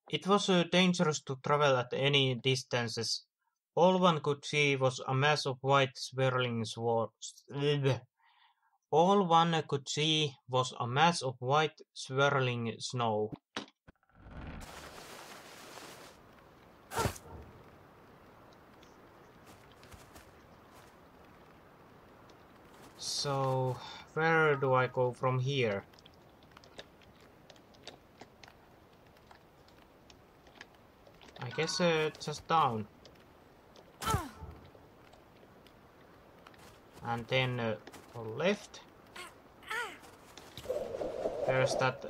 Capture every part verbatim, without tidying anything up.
It was uh, dangerous to travel at any distances. All one could see was a mass of white swirling swords. All one could see was a mass of white swirling snow. So, where do I go from here? I guess uh, just down. And then uh, left. There's that.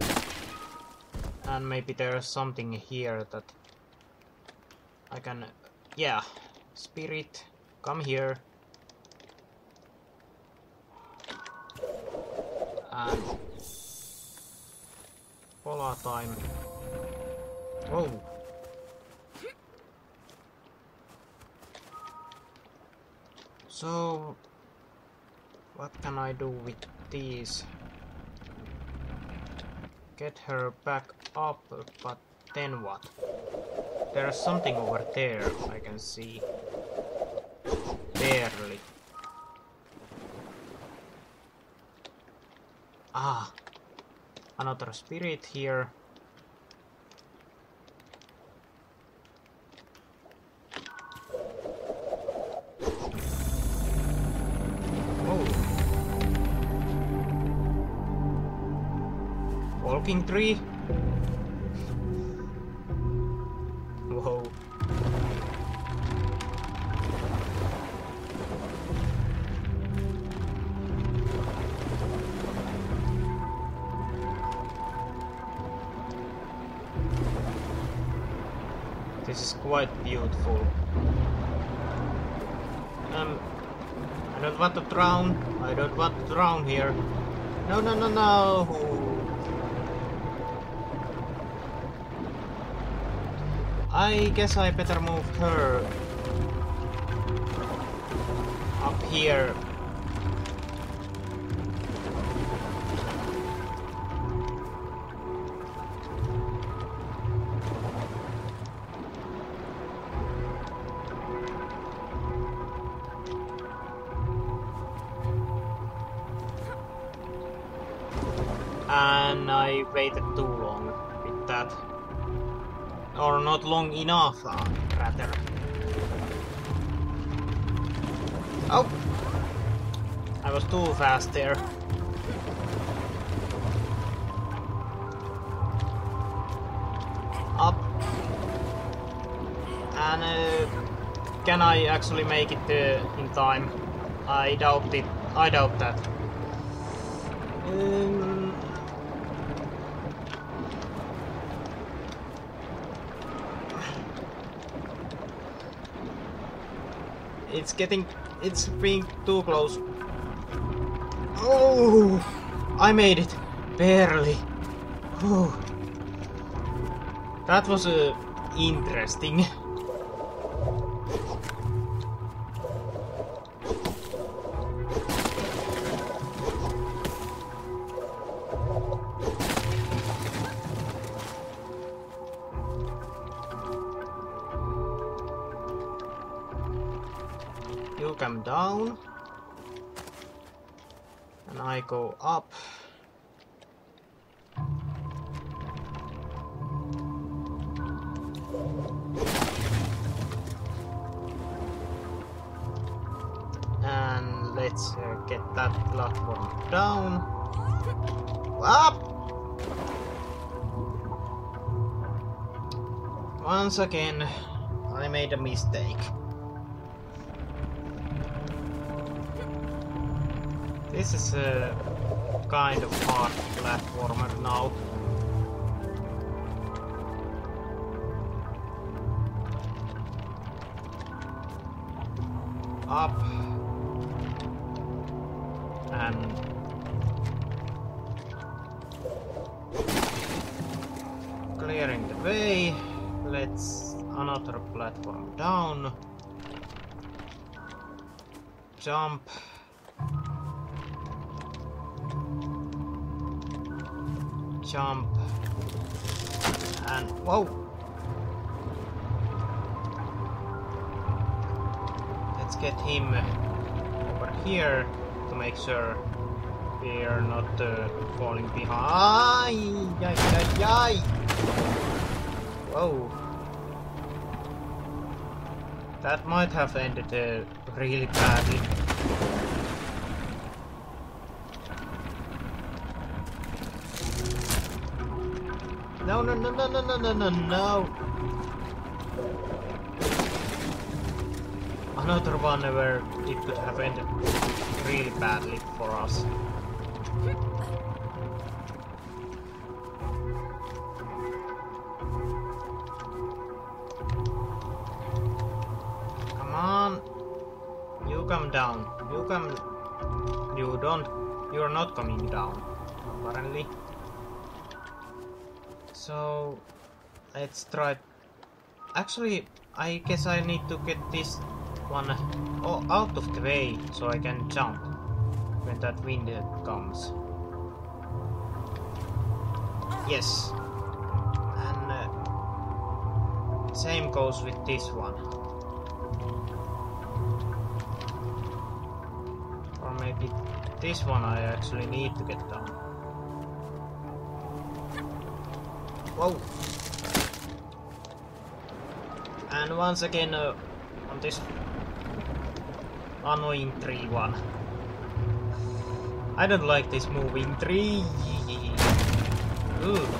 And maybe there's something here that I can. Yeah. Spirit, come here. And. Polar time. Oh. So, what can I do with these? Get her back up, but then what? There's something over there I can see. Barely. Ah, another spirit here. Walking tree? Whoa. This is quite beautiful. Um, I don't want to drown. I don't want to drown here. No, no, no, no. I guess I better move her up here. And I waited too long with that. Or not long enough, uh, rather. Oh! I was too fast there. Up. And uh, can I actually make it uh, in time? I doubt it. I doubt that. Um, It's getting... it's being too close. Oh! I made it! Barely. Oh. That was uh, interesting. You come down, and I go up. And let's uh, get that platform down. Up! Once again, I made a mistake. This is a kind of hard platformer now. Up. And clearing the way. Let's another platform down. Jump. Jump. And whoa! Let's get him over here to make sure we're not uh, falling behind. Yay, yay, yay. Whoa! That might have ended uh, really badly. No, no, no, no, no, no, no, no, no! Another one where it could have ended really badly for us. Come on! You come down. You come... You don't... You're not coming down, apparently. So... Let's try... Actually, I guess I need to get this one oh, out of the way so I can jump when that wind comes. Yes. And uh, same goes with this one. Or maybe this one I actually need to get down. Whoa! And once again uh, on this annoying tree one. I don't like this moving tree. Ooh.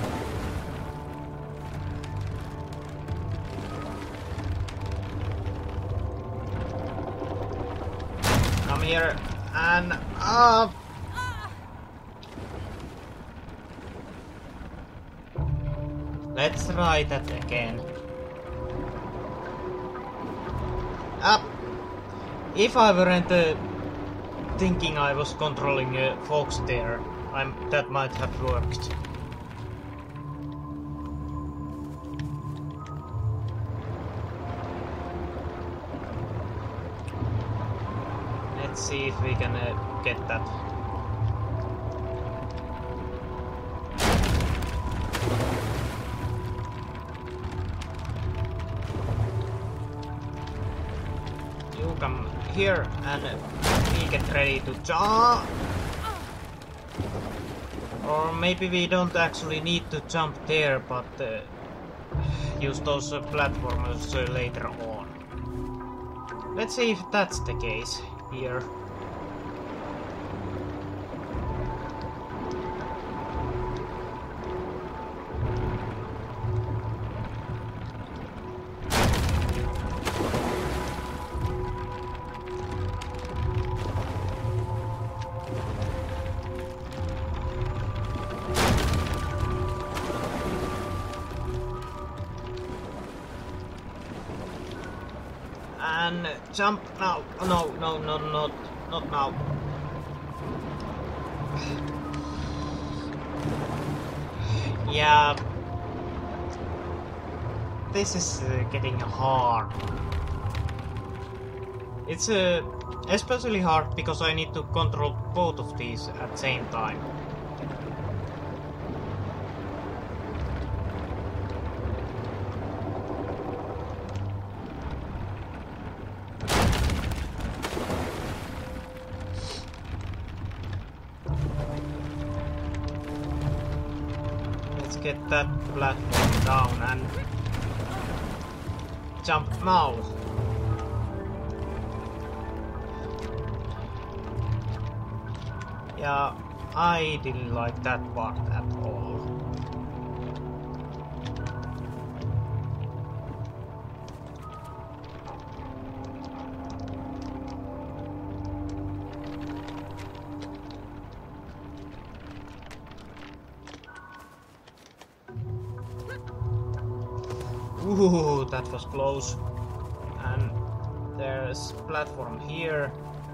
Come here and up. Let's try that again. Up. If I weren't uh, thinking I was controlling a uh, fox there, I'm, that might have worked. Let's see if we can uh, get that. You come here and we get ready to jump. Or maybe we don't actually need to jump there, but uh, use those uh, platformers uh, later on. Let's see if that's the case here. And jump now. No, no, no, not, not now. Yeah. This is uh, getting hard. It's uh, especially hard because I need to control both of these at the same time. Get that platform down and jump now. Yeah, I didn't like that part at all. Ooh, that was close. And there's platform here.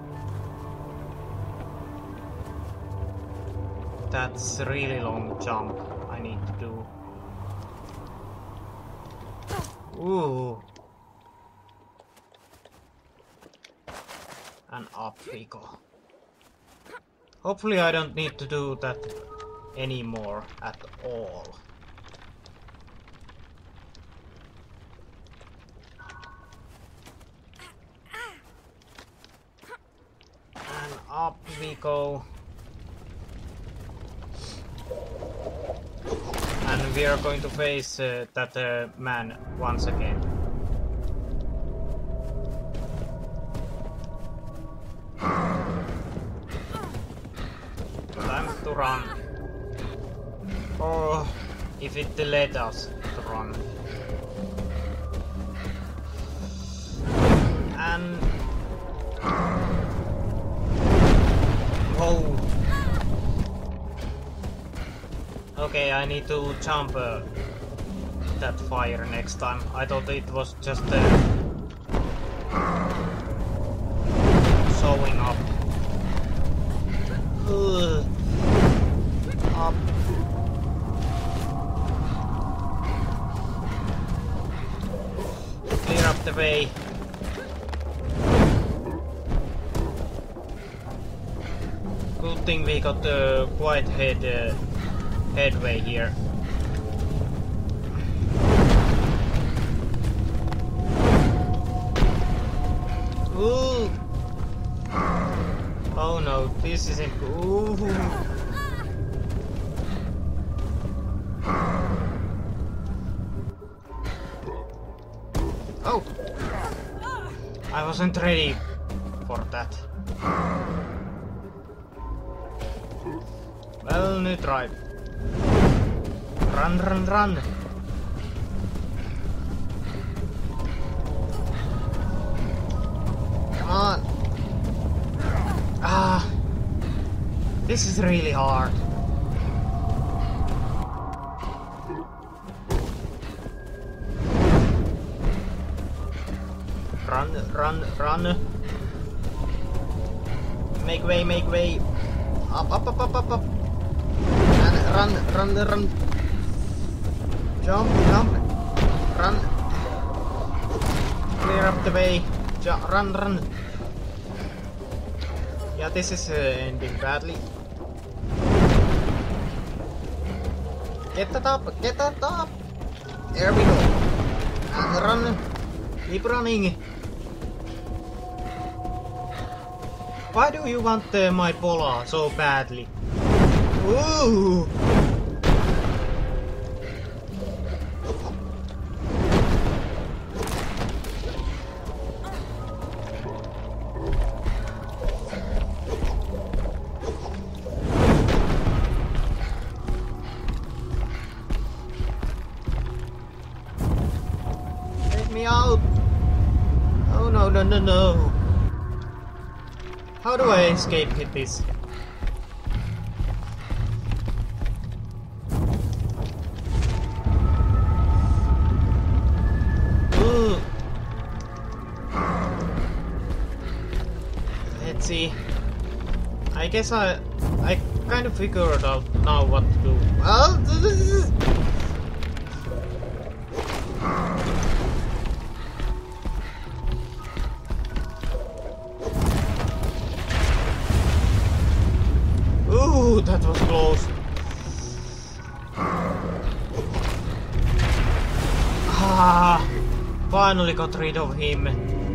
That's a really long jump I need to do. Ooh. And up we go. Hopefully I don't need to do that anymore at all. Up we go. And we are going to face uh, that uh, man once again. Time to run. Or if it let us to run. And whoa. Okay, I need to jump uh, that fire next time. I thought it was just uh, showing up. Ugh. Up. Clear up the way. Good thing we got uh, quite head uh, headway here. Ooh. Oh no, this isn't good. Oh! I wasn't ready for that. Well, new try. Run, run, run! Come on! Ah! This is really hard. Run, run, run! Make way, make way! Up, up, up, up, up, up! And run, run, run! Jump, jump! Run! Clear up the way! Jump, run, run! Yeah, this is uh, ending badly. Get the top! Get the top! There we go! And run! Keep running! Why do you want uh, my Pola so badly? Ooh! Let me out! Oh no no no no! How do I escape this? Ooh. Let's see. I guess I I kind of figured out now what to do. Well, ooh, that was close. Ah, finally got rid of him.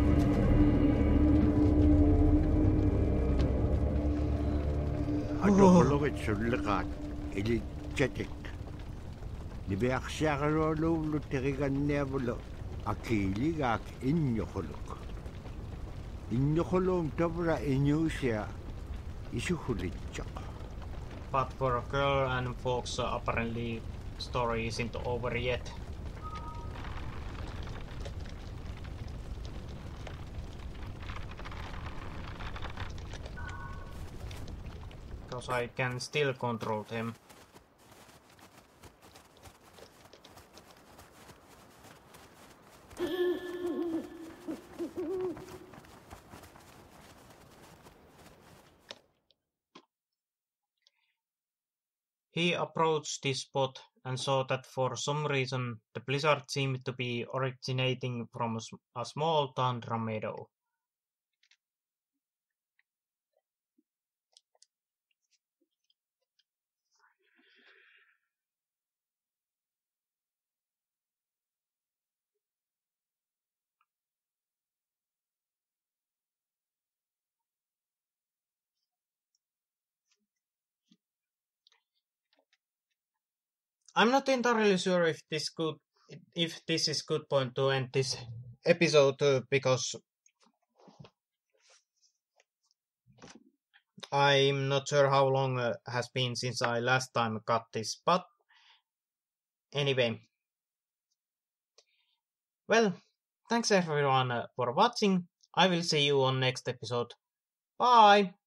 Adokologet sulleqaat ilitsatik nibiaqsiaqalualuullu teriganniavulu akiiligaak inñoquluk inñoquluum tavra iñuusia isuhulitsoq. But for a girl and folks, uh, apparently story isn't over yet. Because I can still control them. He approached this spot and saw that for some reason the blizzard seemed to be originating from a, sm a small tundra meadow. I'm not entirely sure if this could if this is good point to end this episode uh, because I'm not sure how long uh, has been since I last time got this, but anyway. Well, thanks everyone uh, for watching. I will see you on next episode. Bye!